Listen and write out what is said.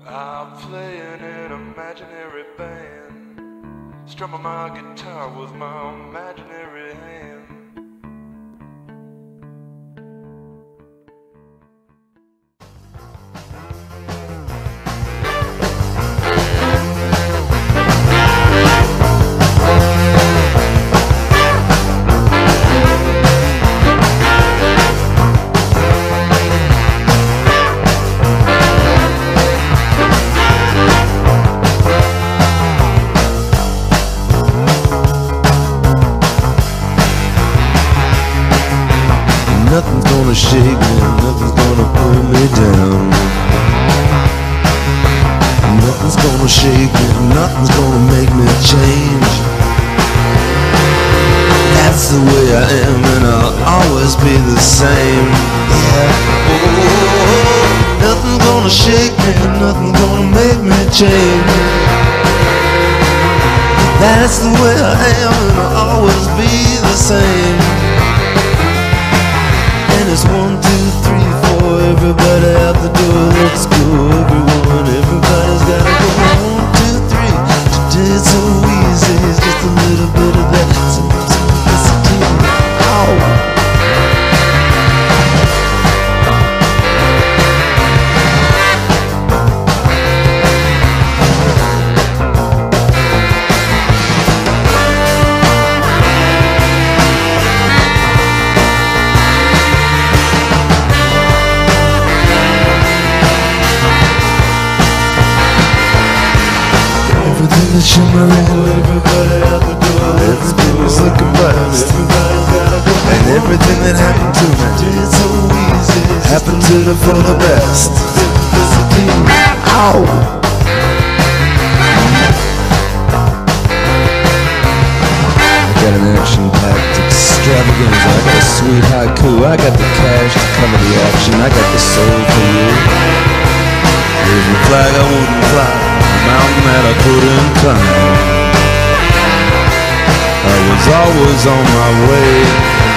I'm playing an imaginary band, strumming my guitar with my imaginary hand. Nothing's gonna shake me, nothing's gonna pull me down. Nothing's gonna shake me, nothing's gonna make me change. That's the way I am and I'll always be the same. Yeah. Oh, nothing's gonna shake me, nothing's gonna make me change. That's the way I am and I'll always be the same. And it's 1, 2, 3, 4, everybody out the door, let's go, everyone, everybody's gotta go. 1, 2, 3, today it's so easy, it's just a little bit of that simplicity. Ow! Everything is shimmering, everybody out the door. Everything is looking fast, everybody's gotta go. And everything that happened to me, it's so easy, happened to the for the best. Ow! I got an action-packed extravaganza. I got a sweet haiku. I got the cash to cover the action. I got the soul for you. Here's the flag I wouldn't fly, the mountain that I couldn't climb. I was always on my way.